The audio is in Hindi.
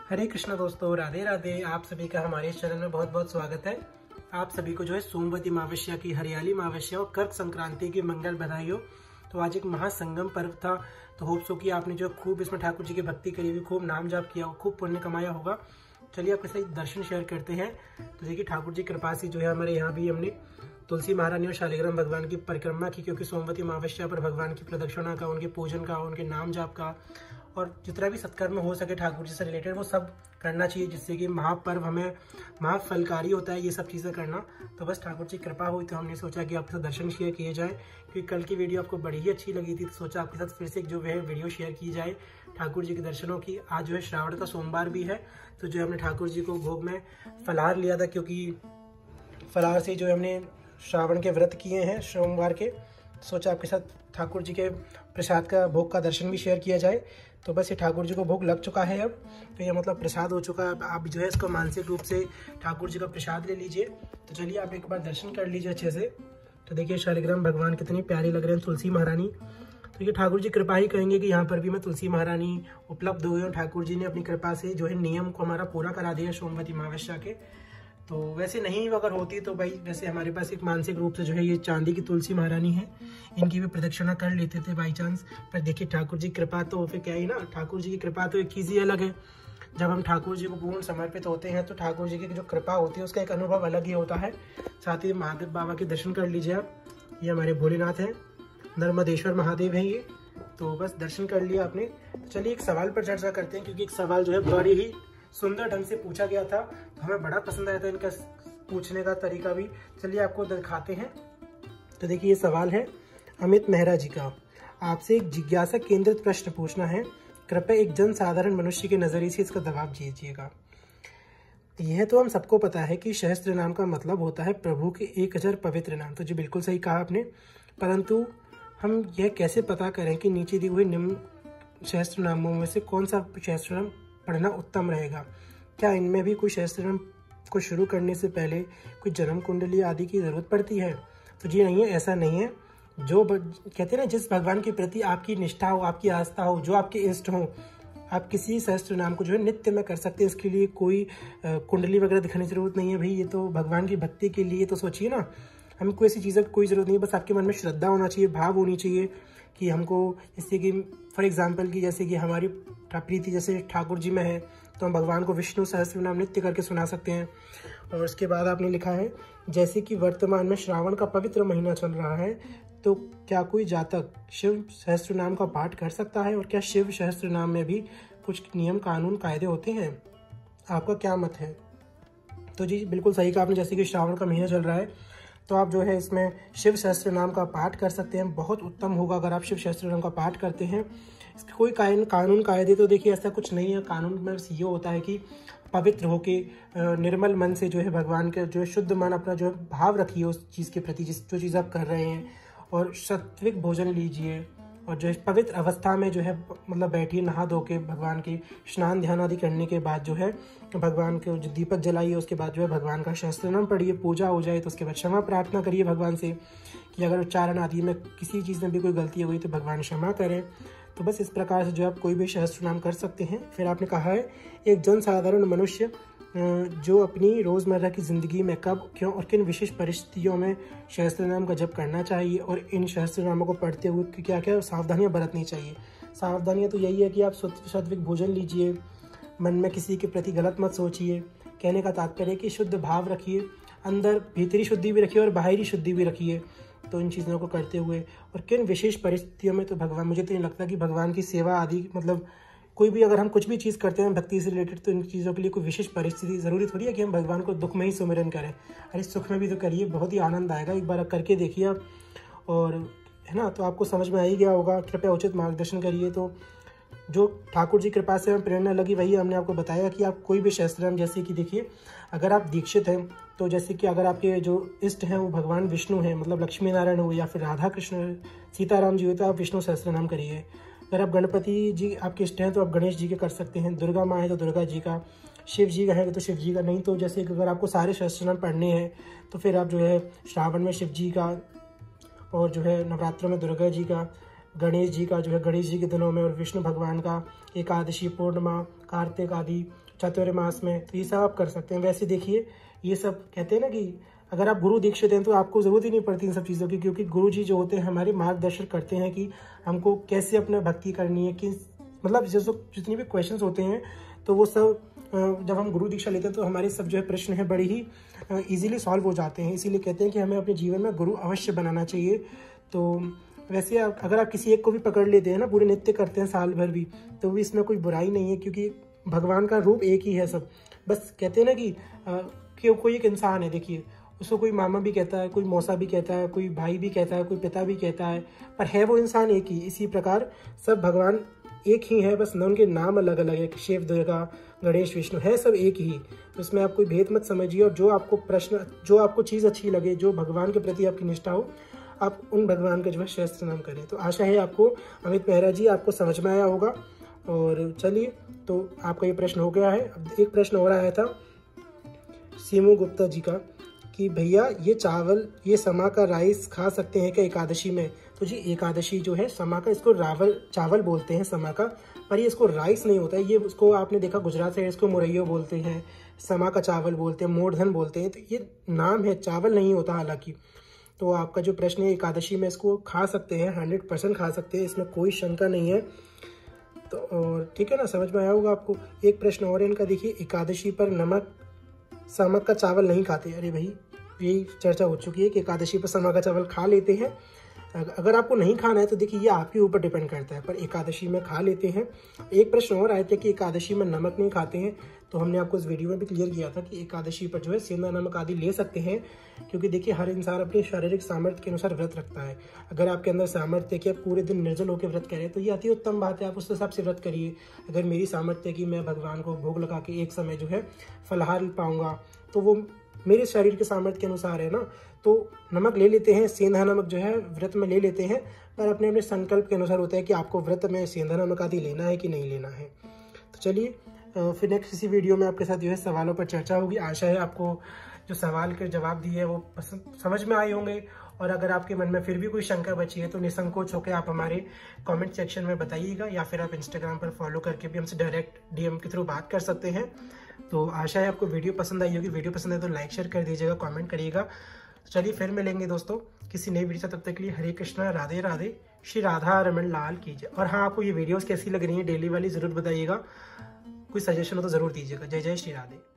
हरे कृष्णा दोस्तों, राधे राधे। आप सभी का हमारे इस चैनल में बहुत बहुत स्वागत है। आप सभी को जो है सोमवती अमावस्या की, हरियाली अमावस्या और कर्क संक्रांति की मंगल बधाई हो। तो आज एक महासंगम पर्व था, तो होप सो कि आपने जो खूब इसमें ठाकुर जी की भक्ति करी हुई, खूब नाम जाप किया, खूब पुण्य कमाया होगा। चलिए आपके साथ दर्शन शेयर करते हैं। तो देखिए ठाकुर जी कृपा से जो है हमारे यहाँ भी हमने तुलसी महारानी और शालिग्राम भगवान की परिक्रमा की, क्योंकि सोमवती अमावस्या पर भगवान की प्रदक्षिणा का, उनके पूजन का, उनके नाम जाप का और जितना भी सत्कर्म हो सके ठाकुर जी से रिलेटेड वो सब करना चाहिए, जिससे कि महापर्व हमें महाफलकारी होता है ये सब चीज़ें करना। तो बस ठाकुर जी कृपा हुई तो हमने सोचा कि आपके साथ दर्शन शेयर किए जाए, क्योंकि कल की वीडियो आपको बड़ी ही अच्छी लगी थी, तो सोचा आपके साथ फिर से एक जो है वीडियो शेयर की जाए ठाकुर जी के दर्शनों की। आज जो है श्रावण का सोमवार भी है, तो जो हमने ठाकुर जी को भोग में फलाहार लिया था, क्योंकि फलाहार से जो हमने श्रावण के व्रत किए हैं सोमवार के, सोचा आपके साथ ठाकुर जी के प्रसाद का, भोग का दर्शन भी शेयर किया जाए। तो बस ये ठाकुर जी को भोग लग चुका है अब, तो ये मतलब प्रसाद हो चुका है। आप जो है इसको मानसिक रूप से ठाकुर जी का प्रसाद ले लीजिए। तो चलिए आप एक बार दर्शन कर लीजिए अच्छे से। तो देखिए शालिग्राम भगवान कितनी प्यारी लग रहे हैं, तुलसी महारानी। तो ये ठाकुर जी कृपा ही कहेंगे कि यहाँ पर भी मैं तुलसी महारानी उपलब्ध हुई हूँ। ठाकुर जी ने अपनी कृपा से जो है नियम को हमारा पूरा करा दिया सोमवती अमावस्या के। तो वैसे नहीं अगर होती तो भाई वैसे हमारे पास एक मानसिक रूप से जो है ये चांदी की तुलसी महारानी है, इनकी भी प्रदक्षिणा कर लेते थे बाई चांस। पर देखिए ठाकुर जी कृपा तो फिर क्या ही ना, ठाकुर जी की कृपा तो एक चीज़ ही अलग है। जब हम ठाकुर जी को पूर्ण समर्पित होते हैं तो ठाकुर जी की जो कृपा होती है उसका एक अनुभव अलग ही होता है। साथ ही महादेव बाबा के दर्शन कर लीजिए आप। ये हमारे भोलेनाथ हैं, नर्मदेश्वर महादेव हैं ये। तो बस दर्शन कर लिया आपने। तो चलिए एक सवाल पर चर्चा करते हैं, क्योंकि एक सवाल जो है बड़ी ही सुंदर ढंग से पूछा गया था, तो हमें बड़ा पसंद आया था इनका पूछने का तरीका भी। चलिए आपको दिखाते हैं। तो देखिए ये सवाल है अमित मेहरा जी का। आपसे एक जिज्ञासा केंद्रित प्रश्न पूछना है, कृपया एक जन साधारण मनुष्य के नजरिए से इसका जवाब दीजिएगा। यह तो हम सबको पता है कि सहस्त्र नाम का मतलब होता है प्रभु के 1000 पवित्र नाम। तो जी बिल्कुल सही कहा आपने, परंतु हम यह कैसे पता करें कि नीचे दिए हुए निम्न सहस्त्र नामों में से कौन सा सहस्त्र नाम पढ़ना उत्तम रहेगा? क्या इनमें भी कोई सहस्त्र नाम को शुरू करने से पहले कोई जन्म कुंडली आदि की जरूरत पड़ती है? तो जी नहीं है, ऐसा नहीं है। जो कहते हैं ना, जिस भगवान के प्रति आपकी निष्ठा हो, आपकी आस्था हो, जो आपके इष्ट हो, आप किसी सहस्त्र नाम को जो है नित्य में कर सकते हैं। इसके लिए कोई कुंडली वगैरह दिखाने की जरूरत नहीं है भाई, ये तो भगवान की भक्ति के लिए। तो सोचिए ना, हमें कोई ऐसी चीज़ की कोई ज़रूरत नहीं है, बस आपके मन में श्रद्धा होना चाहिए, भाव होनी चाहिए कि हमको, जैसे कि फॉर एग्जांपल की जैसे कि हमारी प्रीति जैसे ठाकुर जी में है, तो हम भगवान को विष्णु सहस्त्र नाम नित्य करके सुना सकते हैं। और उसके बाद आपने लिखा है जैसे कि वर्तमान में श्रावण का पवित्र महीना चल रहा है, तो क्या कोई जातक शिव सहस्त्र नाम का पाठ कर सकता है? और क्या शिव सहस्त्र नाम में भी कुछ नियम कानून कायदे होते हैं? आपका क्या मत है? तो जी बिल्कुल सही कहा आपने, जैसे कि श्रावण का महीना चल रहा है तो आप जो है इसमें शिव सहस्त्र नाम का पाठ कर सकते हैं। बहुत उत्तम होगा अगर आप शिव सहस्त्र नाम का पाठ करते हैं। इसका कोई कानून कायदे तो देखिए ऐसा कुछ नहीं है। कानून में बस ये होता है कि पवित्र होके निर्मल मन से जो है भगवान के जो है शुद्ध मन अपना जो है भाव रखिए उस चीज़ के प्रति, जो चीज़ आप कर रहे हैं, और सात्विक भोजन लीजिए, और जो है पवित्र अवस्था में जो है मतलब बैठिए, नहा धो के भगवान की स्नान ध्यान आदि करने के बाद जो है भगवान के जो दीपक जलाइए, उसके बाद जो है भगवान का सहस्त्र नाम पढ़िए, पूजा हो जाए तो उसके बाद क्षमा प्रार्थना करिए भगवान से कि अगर उच्चारण आदि में किसी चीज़ में भी कोई गलती हो गई तो भगवान क्षमा करें। तो बस इस प्रकार से जो आप कोई भी सहस्त्र नाम कर सकते हैं। फिर आपने कहा है एक जन साधारण मनुष्य जो अपनी रोज़मर्रा की ज़िंदगी में कब, क्यों और किन विशेष परिस्थितियों में सहस्त्र नाम का जप करना चाहिए, और इन सहस्त्र नामों को पढ़ते हुए क्या क्या सावधानियां बरतनी चाहिए। सावधानियां तो यही है कि आप सात्विक भोजन लीजिए, मन में किसी के प्रति गलत मत सोचिए। कहने का तात्पर्य कि शुद्ध भाव रखिए, अंदर भीतरी शुद्धि भी रखिए और बाहरी शुद्धि भी रखिए। तो इन चीज़ों को करते हुए, और किन विशेष परिस्थितियों में, तो भगवान, मुझे तो नहीं लगता कि भगवान की सेवा आदि मतलब कोई भी अगर हम कुछ भी चीज़ करते हैं भक्ति से रिलेटेड, तो इन चीज़ों के लिए कोई विशेष परिस्थिति ज़रूरी थोड़ी है कि हम भगवान को दुख में ही सुमिरन करें। अरे सुख में भी तो करिए, बहुत ही आनंद आएगा। एक बार करके देखिए आप, और है ना, तो आपको समझ में आ ही गया होगा। कृपया उचित मार्गदर्शन करिए। तो जो ठाकुर जी कृपा से हमें प्रेरणा लगी वही हमने आपको बताया कि आप कोई भी सहस्त्र नाम, जैसे कि देखिए अगर आप दीक्षित हैं तो जैसे कि अगर आपके जो इष्ट हैं वो भगवान विष्णु हैं, मतलब लक्ष्मी नारायण हो या फिर राधा कृष्ण सीताराम जी हो, तो आप विष्णु सहस्त्र नाम करिए। अगर आप गणपति जी आपके इष्ट हैं तो आप गणेश जी के कर सकते हैं। दुर्गा माँ है तो दुर्गा जी का, शिव जी का है तो शिव जी का। नहीं तो जैसे अगर आपको सारे सहस्त्र नाम पढ़ने हैं तो फिर आप जो है श्रावण में शिव जी का, और जो है नवरात्रों में दुर्गा जी का, गणेश जी का जो है गणेश जी के दिनों में, और विष्णु भगवान का एकादशी, पूर्णिमा, कार्तिक आदि चातुर्मास में, तो ये सब आप कर सकते हैं। वैसे देखिए ये सब कहते हैं ना कि अगर आप गुरु दीक्षित हैं तो आपको ज़रूरत ही नहीं पड़ती इन सब चीज़ों की, क्योंकि गुरु जी जो होते हैं हमारे मार्गदर्शन करते हैं कि हमको कैसे अपना भक्ति करनी है, कि मतलब जितनी भी क्वेश्चंस होते हैं तो वो सब जब हम गुरु दीक्षा लेते हैं तो हमारे सब जो है प्रश्न है बड़े ही इजीली सॉल्व हो जाते हैं। इसीलिए कहते हैं कि हमें अपने जीवन में गुरु अवश्य बनाना चाहिए। तो वैसे अगर आप किसी एक को भी पकड़ लेते हैं ना, पूरे नित्य करते हैं साल भर भी, तो भी इसमें कोई बुराई नहीं है, क्योंकि भगवान का रूप एक ही है सब। बस कहते हैं ना कि कोई एक इंसान है, देखिए उसको कोई मामा भी कहता है, कोई मौसा भी कहता है, कोई भाई भी कहता है, कोई पिता भी कहता है, पर है वो इंसान एक ही। इसी प्रकार सब भगवान एक ही है, बस न उनके नाम अलग अलग है। शिव, दुर्गा, गणेश, विष्णु है सब एक ही। तो इसमें आप कोई भेद मत समझिए, और जो आपको प्रश्न, जो आपको चीज़ अच्छी लगे, जो भगवान के प्रति आपकी निष्ठा हो, आप उन भगवान का जो है सहस्त्र नाम करें। तो आशा है आपको अमित मेहरा जी आपको समझ में आया होगा। और चलिए, तो आपका ये प्रश्न हो गया है। अब एक प्रश्न और आया था सीमू गुप्ता जी का कि भैया ये चावल, ये समा का राइस खा सकते हैं क्या एकादशी में? तो जी एकादशी जो है समा का, इसको चावल बोलते हैं समा का, पर ये इसको राइस नहीं होता है। ये उसको आपने देखा गुजरात से इसको मुरैयो बोलते हैं, समा का चावल बोलते हैं, मोरधन बोलते हैं। तो ये नाम है, चावल नहीं होता हालांकि। तो आपका जो प्रश्न है एकादशी में इसको खा सकते हैं, 100% खा सकते हैं, इसमें कोई शंका नहीं है। तो और ठीक है ना, समझ में आया होगा आपको। एक प्रश्न और है इनका, देखिए एकादशी पर नमक समा का चावल नहीं खाते। अरे भाई, यही चर्चा हो चुकी है कि एकादशी पर समा का चावल खा लेते हैं। अगर आपको नहीं खाना है तो देखिए ये आपके ऊपर डिपेंड करता है, पर एकादशी में खा लेते हैं। एक प्रश्न और आए थे कि एकादशी में नमक नहीं खाते हैं, तो हमने आपको इस वीडियो में भी क्लियर किया था कि एकादशी पर जो है सेंधा नमक आदि ले सकते हैं, क्योंकि देखिए हर इंसान अपने शारीरिक सामर्थ्य के अनुसार व्रत रखता है। अगर आपके अंदर सामर्थ्य है कि आप पूरे दिन निर्जल होकर व्रत करें तो ये अति उत्तम बात है, आप उस हिसाब से व्रत करिए। अगर मेरी सामर्थ्य है कि मैं भगवान को भोग लगा के एक समय जो है फलाहार पाऊंगा, तो वो मेरे शरीर के सामर्थ्य के अनुसार है ना, तो नमक ले लेते हैं, सेंधा नमक जो है व्रत में ले लेते हैं, पर अपने अपने संकल्प के अनुसार होता है कि आपको व्रत में सेंधा नमक आदि लेना है कि नहीं लेना है। तो चलिए, फिर नेक्स्ट इसी वीडियो में आपके साथ जो है सवालों पर चर्चा होगी। आशा है आपको जो सवाल के जवाब दिए है वो समझ में आए होंगे, और अगर आपके मन में फिर भी कोई शंका बची है तो निसंकोच होकर आप हमारे कमेंट सेक्शन में बताइएगा, या फिर आप इंस्टाग्राम पर फॉलो करके भी हमसे डायरेक्ट DM के थ्रू बात कर सकते हैं। तो आशा है आपको वीडियो पसंद आई होगी। वीडियो पसंद है तो लाइक शेयर कर दीजिएगा, कमेंट करिएगा। चलिए फिर मिलेंगे दोस्तों किसी नई वीडियो से, तब तक के लिए हरे कृष्णा, राधे राधे, श्री राधा रमन लाल की जय। और हाँ, आपको ये वीडियोस कैसी लग रही है डेली वाली ज़रूर बताइएगा, कोई सजेशन हो तो ज़रूर दीजिएगा। जय जय श्री राधे।